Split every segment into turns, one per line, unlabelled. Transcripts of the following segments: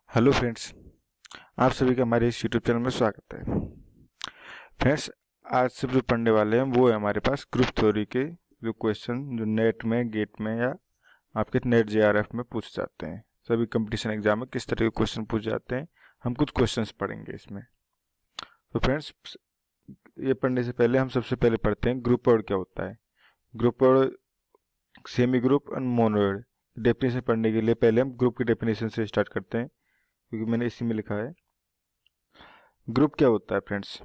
Hello friends, आप सभी का हमारे इस यूट्यूब चैनल में स्वागत है। फ्रेंड्स, आज से जो पढ़ने वाले हैं वो है हमारे पास ग्रुप थ्योरी के जो क्वेश्चन जो नेट में, गेट में या आपके नेट जेआरएफ में पूछ जाते हैं। सभी कंपटीशन एग्जाम में किस तरह के क्वेश्चन पूछ जाते हैं, हम कुछ क्वेश्चंस पढ़ेंगे इसमें। तो फ्रेंड्स, ये पढ़ने से पहले हम सबसे पहले पढ़ते हैं ग्रुप वर्ड क्या होता है। ग्रुप वर्ड, सेमी ग्रुप और मोनोइड। डेफिनेशन पढ़ने के लिए पहले हम ग्रुप की डेफिनेशन से स्टार्ट करते हैं, क्योंकि मैंने इसी में लिखा है। ग्रुप क्या होता है friends?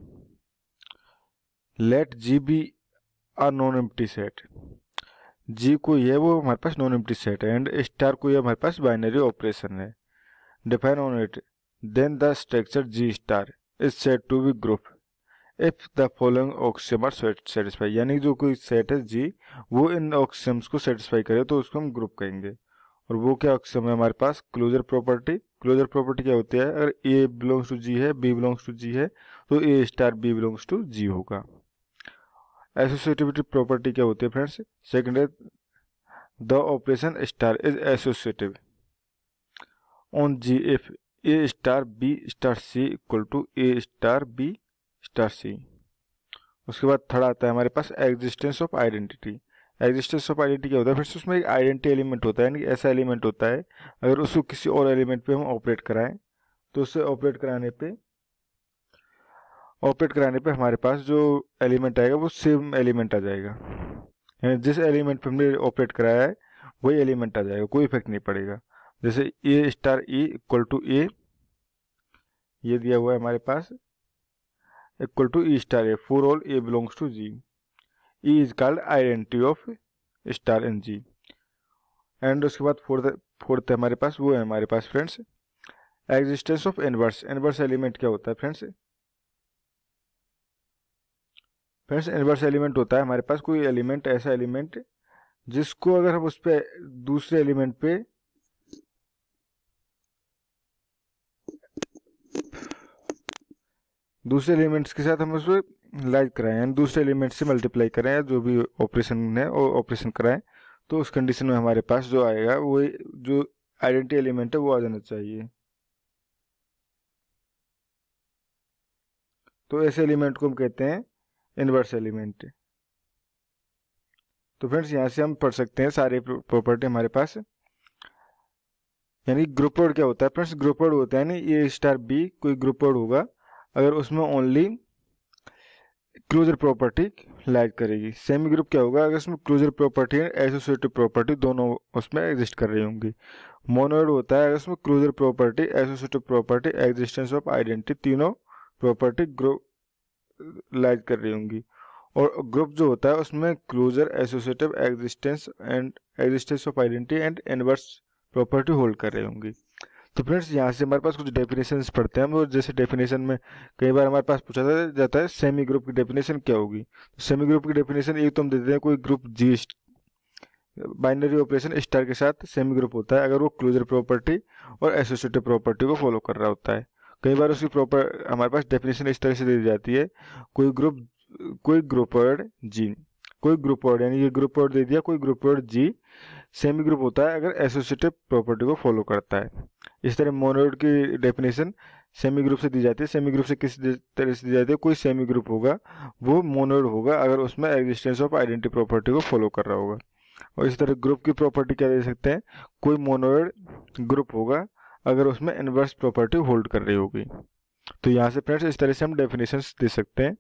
Let G be a non empty set. G को ये वो हमारे पास नॉन एम्प्टी सेट है, एंड स्टार को ये हमारे पास बाइनरी ऑपरेशन है। Define on it, then the structure G star is said to be group if the following axiom are satisfy. यानी जो कोई सेट है जी, वो इन ऑक्सियम्स को सेटिस्फाई करे तो उसको हम ग्रुप कहेंगे। और वो क्या ऑक्सियम है हमारे पास? Closure property. क्लोजर प्रॉपर्टी क्या होती है? अगर ए बिलोंग्स टू जी है, बी बिलोंग्स टू जी है, तो A star B belongs to G होगा। एसोसिएटिविटी प्रॉपर्टी क्या होती है फ्रेंड्स? सेकंड है the operation star is associative on G if A star B star C equal to A star B star C. उसके बाद third आता है हमारे पास existence of identity. Existence of identity क्या होता है? फिर उसमें एक आइडेंटिटी एलिमेंट होता है, यानी ऐसा एलिमेंट होता है अगर उसको किसी और एलिमेंट पे हम ऑपरेट कराएं तो उससे ऑपरेट कराने पे हमारे पास जो एलिमेंट आएगा वो सेम एलिमेंट आ जाएगा। यानी जिस एलिमेंट पे हमने ऑपरेट कराया है वही एलिमेंट आ जाएगा, कोई इफेक्ट नहीं पड़ेगा। जैसे ए star E equal to A, ये दिया हुआ है हमारे पास, equal to E star A for all A belongs to G. E is called identity of star in G. And उसके बाद फोर्थ हमारे पास वो है हमारे पास friends existence of inverse. Inverse element क्या होता है फ्रेंड्स? फ्रेंड्स, इनवर्स एलिमेंट होता है हमारे पास कोई एलिमेंट, ऐसा एलिमेंट जिसको अगर हम उस पे दूसरे एलिमेंट पे दूसरे एलिमेंट्स के साथ हम उसको लाइक कराएं, यानी दूसरे एलिमेंट से मल्टीप्लाई करें या जो भी ऑपरेशन है वो ऑपरेशन कराएं, तो उस कंडीशन में हमारे पास जो आएगा वो जो आइडेंटिटी एलिमेंट है वो आ जाना चाहिए। तो ऐसे एलिमेंट को हम कहते हैं इनवर्स एलिमेंट। तो फ्रेंड्स, यहाँ से हम पढ़ सकते हैं सारे प्रॉपर्टी हमारे पास। यानी ग्रुप वर्ड क्या होता है फ्रेंड्स? ग्रुप वर्ड होता है यानी ए स्टार बी कोई ग्रुप वर्ड होगा अगर उसमें ओनली क्लोजर प्रॉपर्टी लाइक करेगी। सेमी ग्रुप क्या होगा? अगर उसमें closure property and associative property दोनों उसमें एग्जिस्ट कर रही होंगी। मोनोइड होता है अगर उसमें closure property, associative property, existence of identity तीनों प्रॉपर्टी ग्रुप लाइक कर रही होंगी। और ग्रुप जो होता है उसमें closure, associative, existence of identity and inverse property hold कर रही होंगी। तो फ्रेंड्स, यहाँ से हमारे पास कुछ डेफिनेशंस पढ़ते हैं हम। और जैसे डेफिनेशन में कई बार हमारे पास पूछा जाता है सेमी ग्रुप की डेफिनेशन क्या होगी। तो सेमी ग्रुप की डेफिनेशन एक तो हम देते हैं कोई group G binary operation star के साथ सेमी ग्रुप होता है अगर वो क्लोजर प्रॉपर्टी और एसोसिएटिव प्रॉपर्टी को फॉलो कर रहा होता है। कई बार उसकी प्रॉपर हमारे पास डेफिनेशन इस तरह से दी जाती है, कोई ग्रुप वर्ड जी, कोई ग्रुप वर्ड, यानी ये ग्रुप वर्ड दे दिया, कोई groupoid G semigroup होता है अगर एसोसिएटिव प्रॉपर्टी को फॉलो करता है। इस तरह मोनोइड की डेफिनेशन सेमी ग्रुप से दी जाती है। सेमी ग्रुप से किस तरह से दी जाती है? कोई सेमी ग्रुप होगा वो मोनोइड होगा अगर उसमें एग्जिस्टेंस ऑफ आइडेंटिटी प्रॉपर्टी को फॉलो कर रहा होगा। और इस तरह ग्रुप की प्रॉपर्टी क्या दे सकते हैं? कोई मोनोइड ग्रुप होगा अगर उसमें इनवर्स प्रॉपर्टी होल्ड कर रही होगी। तो यहाँ से फ्रेंड्स इस तरह से हम डेफिनेशन दे सकते हैं।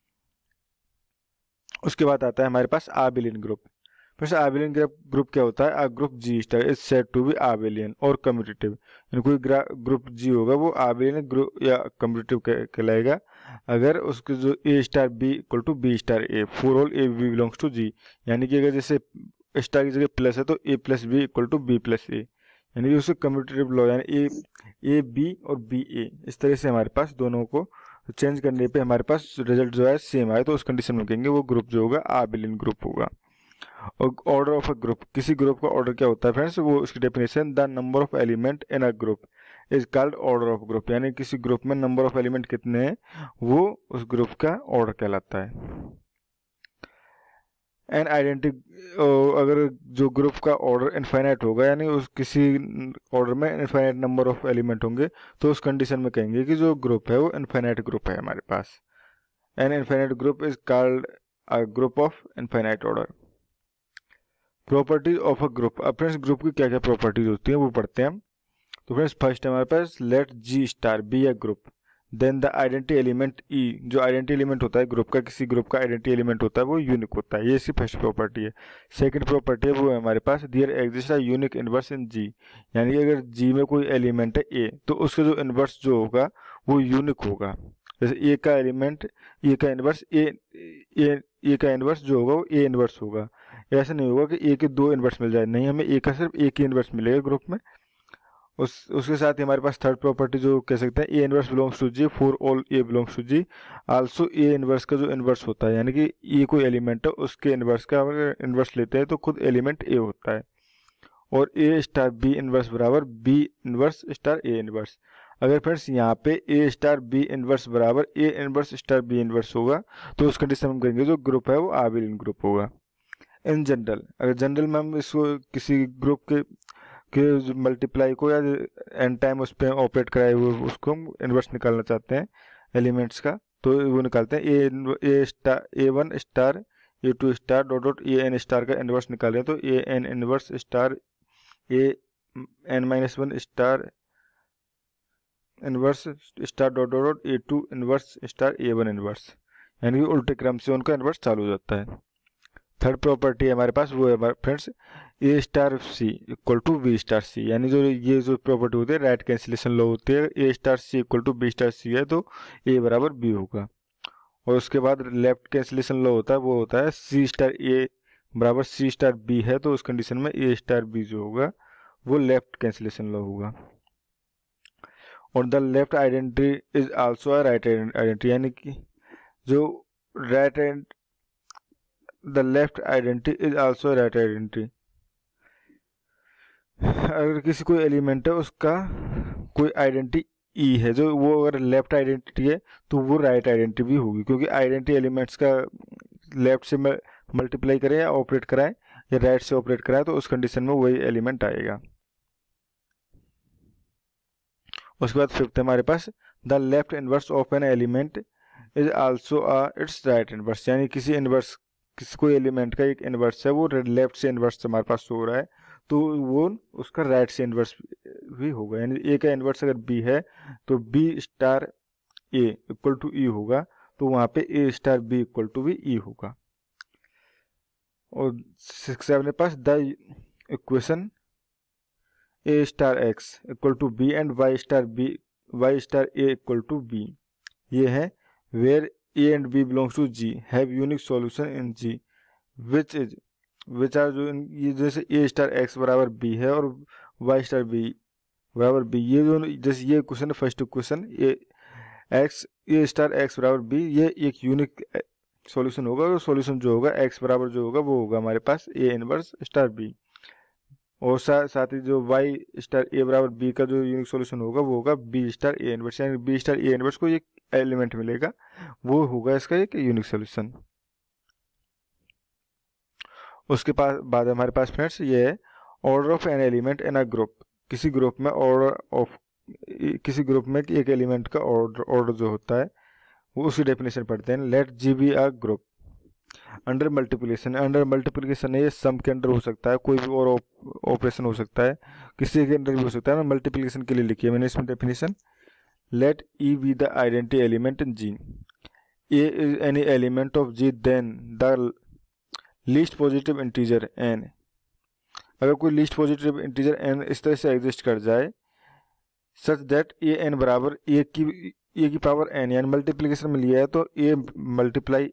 उसके बाद आता है हमारे पास आबिलियन ग्रुप। फिर से आबिलियन ग्रुप क्या होता है? A group G star is said to be abelian और कम्यूटेटिव। यानी कोई ग्रुप जी होगा वो आबिलियन ग्रुप या कम्यूटेटिव कहलाएगा अगर उसके जो A star B equal to B star A for all A B belongs to G. यानी कि अगर जैसे स्टार की जगह प्लस है तो A plus B equal to B plus A, यानी कि उसके कम्यूटेटिव लॉ, यानी ए बी और बी ए, इस तरह से हमारे पास दोनों को चेंज करने पे हमारे पास रिजल्ट जो है सेम आए तो उस कंडीशन में कहेंगे वो ग्रुप जो होगा आबिलियन ग्रुप होगा। और ऑर्डर ऑफ अ ग्रुप, किसी ग्रुप का ऑर्डर क्या होता है फ्रेंड्स? वो उसकी definition the number of element in a group is called order of group. यानी किसी ग्रुप में नंबर ऑफ एलिमेंट कितने हैं वो उस ग्रुप का ऑर्डर कहलाता है। एन आइडेंटिक, अगर जो ग्रुप का ऑर्डर इनफाइनाइट होगा, यानी उस किसी ऑर्डर में इनफाइनाइट नंबर ऑफ एलिमेंट होंगे, तो उस कंडीशन में कहेंगे कि जो ग्रुप है वो इनफाइनाइट ग्रुप है हमारे पास। An infinite group is called a group of infinite order. Properties of a group. अब फ्रेंड्स ग्रुप की क्या क्या प्रॉपर्टीज होती हैं वो पढ़ते हैं हम। तो फ्रेंड्स फर्स्ट है हमारे पास let G star be a group, then the identity element E, जो आइडेंटिटी एलिमेंट होता है ग्रुप का, किसी ग्रुप का आइडेंटिटी एलिमेंट होता है वो यूनिक होता है। ये इसकी फर्स्ट प्रॉपर्टी है। सेकंड प्रॉपर्टी है वो है हमारे पास there exist a unique inverse in G, यानी कि अगर जी में कोई एलिमेंट है ए, तो उसका जो इनवर्स जो होगा वो यूनिक होगा। जैसे ए का एलिमेंट, ए का इनवर्स ए का इनवर्स जो होगा वो ए इनवर्स होगा। ऐसा नहीं होगा कि ए के दो इनवर्स मिल जाए, नहीं, हमें ए का सिर्फ एक ही इनवर्स मिलेगा ग्रुप में। उसके साथ ही हमारे पास थर्ड प्रॉपर्टी जो कह सकते हैं A inverse belongs to G for all A belongs to G. Also A inverse का जो इनवर्स होता है, यानी कि ए कोई एलिमेंट है उसके इनवर्स का अगर इनवर्स लेते हैं तो खुद एलिमेंट ए होता है। और ए स्टार बी इनवर्स बराबर बी इनवर्स स्टार ए इनवर्स। अगर फ्रेंड्स यहाँ पे ए स्टार बी इनवर्स बराबर ए इनवर्स स्टार बी इनवर्स होगा, तो उस कंडीशन में हम कहेंगे जो ग्रुप है वो आबिलियन ग्रुप होगा। इन जनरल, अगर जनरल में हम इसको किसी ग्रुप के मल्टीप्लाई को या एन टाइम उस पर ऑपरेट कराए हुए उसको हम इनवर्स निकालना चाहते हैं एलिमेंट्स का, तो वो निकालते हैं A star A one star A two star dot dot A N star का इनवर्स निकालें तो A N inverse star A N minus one star inverse star dot dot dot A two inverse star A one inverse, यानी कि उल्टे क्रम से उनका inverse चालू हो जाता है। थर्ड प्रॉपर्टी हमारे पास वो है हमारे friends A star C equal to B star C, यानी जो ये जो प्रॉपर्टी होती है राइट कैंसिलेशन लॉ होती है, A star C equal to B star C है तो ए बराबर बी होगा। और उसके बाद लेफ्ट कैंसिलेशन लॉ होता है वो होता है सी स्टार ए बराबर सी स्टार बी है, तो उस कंडीशन में ए स्टार बी जो होगा वो लेफ्ट कैंसिलेशन लॉ होगा। और the left identity is also a right identity, यानी कि जो right the left identity is also right identity. अगर किसी कोई एलिमेंट है उसका कोई आइडेंटिटी ई है, जो वो अगर लेफ्ट आइडेंटिटी है तो वो राइट आइडेंटिटी भी होगी, क्योंकि आइडेंटिटी एलिमेंट्स का लेफ्ट से मल्टीप्लाई करें या ऑपरेट कराएं या राइट से ऑपरेट कराएं तो उस कंडीशन में वही एलिमेंट आएगा। उसके बाद फिफ्थ हमारे पास the left inverse of an element is also its right inverse, यानी किसी कोई एलिमेंट का एक इनवर्स है वो लेफ्ट से इनवर्स हमारे पास हो रहा है तो वो उसका राइट से इनवर्स भी होगा। यानी ए का इनवर्स अगर बी है तो b star a equal to e होगा, तो वहाँ पे ए स्टार बी इक्वल टू भी ई होगा। और सिक्स है अपने पास the equation a star x equal to b and y star a equal to b, ये है where a and b belongs to G have unique solution in G which are जो ये जैसे ए स्टार एक्स बराबर b है और y star B बराबर b, ये जो जैसे ये क्वेश्चन है first question a star x बराबर बी, ये एक यूनिक सॉल्यूशन होगा। और सॉल्यूशन जो होगा एक्स बराबर जो होगा वो होगा हमारे पास ए इनवर्स स्टार बी। और साथ ही जो वाई स्टार ए बराबर बी का जो यूनिक सॉल्यूशन होगा वो होगा बी स्टार ए इनवर्स, यानी बी स्टार ए इनवर्स को एक एलिमेंट मिलेगा वो होगा इसका एक यूनिक सॉल्यूशन। उसके पास बाद हमारे पास फ्रेंड्स ये है order of an element in a group, किसी ग्रुप में एक एलिमेंट का ऑर्डर जो होता है वो उसकी डेफिनेशन पढ़ते हैं। Let G be a group under multiplication है, ये सम के अंडर हो सकता है, कोई भी और ऑपरेशन हो सकता है, किसी के अंडर भी हो सकता है। मैं मल्टीप्लिकेशन के लिए लिखी है मैंने इसमें definition. Let e be the identity element in G, a is any element of G then the least positive integer n, अगर कोई लीस्ट पॉजिटिव इंटीजर एन इस तरह से एग्जिस्ट कर जाए सच दैट ए एन बराबर ए की पावर एन, यानी मल्टीप्लिकेशन में लिया है तो a multiply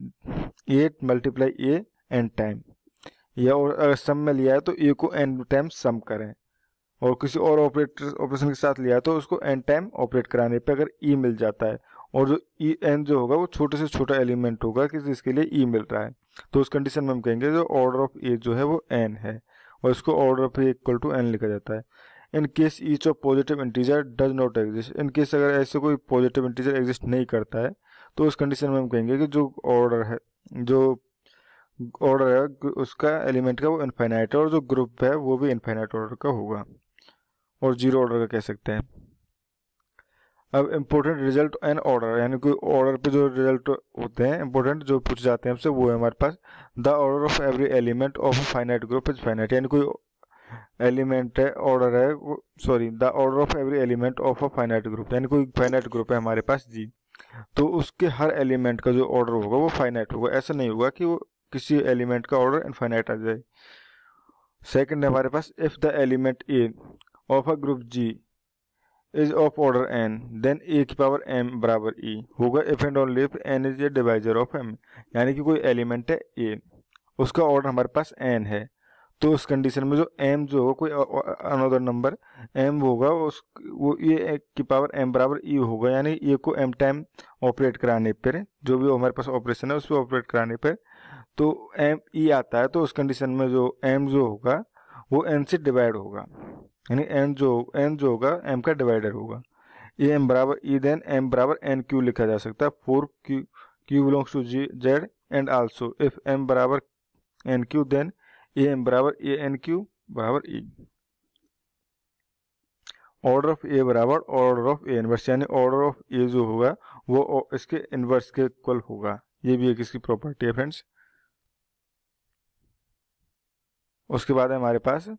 a n time, या और अगर सम में लिया है तो ए को एन टाइम सम करें, और किसी और ऑपरेशन के साथ लिया है तो उसको एन टाइम ऑपरेट कराने पे अगर ई मिल जाता है, और जो ई एन जो होगा वो छोटे से छोटा एलिमेंट होगा कि जिसके लिए ई मिल रहा है, तो उस कंडीशन में हम कहेंगे जो ऑर्डर ऑफ ए जो है वो एन है, और इसको order of a equal to n लिखा जाता है। In case each of positive integer does not exist, in case अगर ऐसे कोई पॉजिटिव इंटीजर एग्जिस्ट नहीं करता है तो उस कंडीशन में हम कहेंगे कि जो ऑर्डर है जो ऑर्डर है उसका एलिमेंट का वो इनफाइनाइट है, और जो ग्रुप है वो भी इनफाइनाइट ऑर्डर का होगा, और जीरो ऑर्डर का कह सकते हैं। अब इम्पोर्टेंट रिजल्ट एंड ऑर्डर, यानी कोई ऑर्डर पे जो रिजल्ट होते हैं इंपॉर्टेंट जो पूछ जाते हैं हमसे, वो है हमारे पास the order of every element of a finite group is finite, यानी कोई एलिमेंट है ऑर्डर है sorry the order of every element of a finite group, यानी कोई फाइनाइट ग्रुप है हमारे पास जी, तो उसके हर एलिमेंट का जो ऑर्डर होगा वो फाइनाइट होगा। ऐसा नहीं होगा कि वो किसी एलिमेंट का ऑर्डर इनफाइनाइट आ जाए। सेकंड है हमारे पास if the element a of a group G is of order n then a की पावर एम बराबर ई होगा if and only if n is a divisor of m, यानी कि कोई एलिमेंट है ए, उसका ऑर्डर हमारे पास एन है, तो उस कंडीशन में जो एम जो होगा कोई अनदर नंबर एम होगा वो ए की पावर एम बराबर ई होगा, यानी ए को एम टाइम ऑपरेट कराने पर, जो भी हमारे पास ऑपरेशन है उस पर ऑपरेट कराने पर तो एम ई आता है, तो उस कंडीशन में जो एम जो होगा वो एन से डिवाइड होगा, यानी एन जो होगा एम का डिवाइडर होगा। ए एम बराबर ई देन एम बराबर एन क्यू लिखा जा सकता है, for q belongs to G Z and also if m बराबर n q then a m बराबर ए एन क्यू बराबर ई। ऑर्डर ऑफ ए बराबर ऑर्डर ऑफ ए इनवर्स, यानी ऑर्डर ऑफ ए जो होगा वो इसके इनवर्स के इक्वल होगा, ये भी एक इसकी प्रॉपर्टी है फ्रेंड्स। उसके बाद है हमारे पास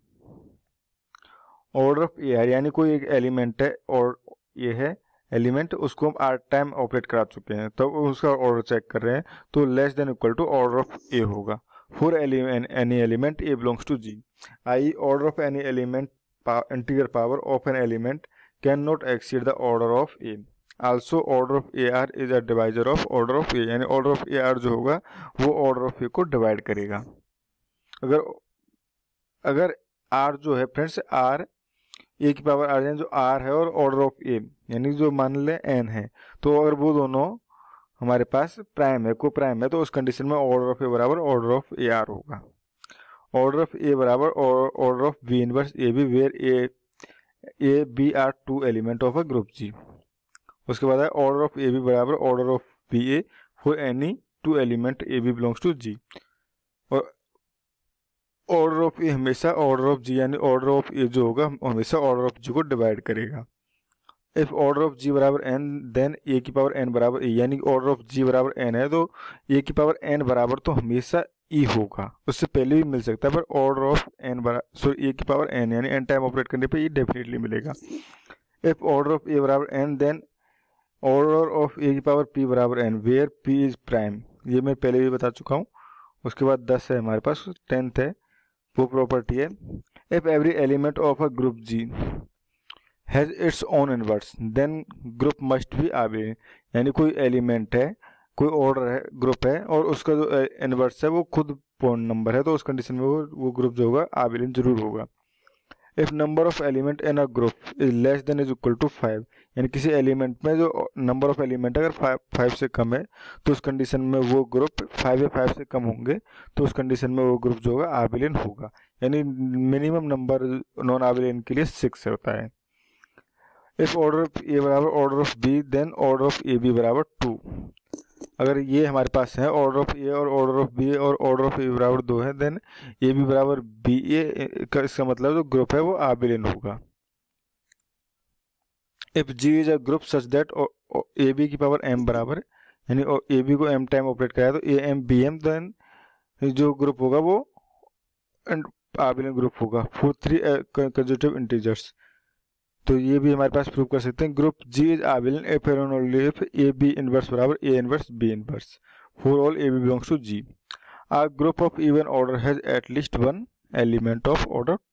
ऑर्डर ऑफ ए आर, यानी कोई एक एलिमेंट है और ये है एलिमेंट, उसको हम आर टाइम ऑपरेट करा चुके हैं तो उसका ऑर्डर चेक कर रहे हैं, तो less than equal to order of a होगा for any element a belongs to G, I order of any element integer power of an element can not exceed the order of a, also order of a r is a divisor of order of a, यानी order of a are जो होगा वो order of ए को divide करेगा। अगर are जो है friends R A की पावर आर जो आर है और ऑर्डर ऑफ ए यानी जो मान ले एन है, तो अगर वो दोनों हमारे पास प्राइम है को प्राइम है तो उस कंडीशन में ऑर्डर ऑफ ए बराबर ऑर्डर ऑफ ए आर होगा। ऑर्डर ऑफ ए बराबर order of b inverse a b where a b are two element of a group G. उसके बाद है ऑर्डर ऑफ ए बी बराबर order of b a for any two element a B belongs to G, और order of ए हमेशा order of जी यानी order of a जो होगा हमेशा ऑर्डर ऑफ जी को डिवाइड करेगा। इफ ऑर्डर ऑफ जी बराबर एन देन ए की पावर एन बराबर ए, यानी ऑर्डर ऑफ जी बराबर एन है तो ए की पावर एन बराबर तो हमेशा ई होगा, उससे पहले भी मिल सकता है पर ऑर्डर ऑफ एन बराबर सॉरी ए की पावर एन यानी एन टाइम ऑपरेट करने पे ई डेफिनेटली मिलेगा। इफ ऑर्डर ऑफ ए बराबर n then order of a की पावर पी बराबर n where p is prime, ये मैं पहले भी बता चुका हूँ। उसके बाद 10 है हमारे पास, 10th है वो प्रॉपर्टी है if every element of a group G has its own inverse then group must be abelian, यानी कोई एलिमेंट है कोई ऑर्डर है ग्रुप है और उसका जो इनवर्स है वो खुद पूर्ण नंबर है तो उस कंडीशन में वो ग्रुप जो होगा आबेलियन जरूर होगा। If number of element in a group is less then is equal to 5, यानी किसी एलिमेंट में जो नंबर ऑफ एलिमेंट अगर 5 से कम है तो उस कंडीशन में वो ग्रुप 5 या 5 से कम होंगे तो उस कंडीशन में वो ग्रुप जो होगा आबेलियन होगा, यानी मिनिमम नंबर नॉन आबेलियन के लिए 6 होता है। इफ ऑर्डर ऑफ ए बराबर order of b then order of a b बराबर 2, अगर ये हमारे पास है ऑर्डर ऑफ ए और ऑर्डर ऑफ बी और ऑर्डर ऑफ ए बराबर 2 है देन ए बी बराबर बी ए का इसका मतलब जो ग्रुप है वो आबेलियन होगा। If G is a group such that a b की पावर एम बराबर यानी ए बी को एम टाइम ऑपरेट कराया तो a m b m then जो ग्रुप होगा वो आबेलियन ग्रुप होगा फॉर 3 कंसेक्यूटिव इंटीजर्स, तो ये भी हमारे पास प्रूव कर सकते हैं group G is abelian if and only if a b inverse बराबर ए inverse b inverse for all A B belongs to G. A group of even order has at least one element of order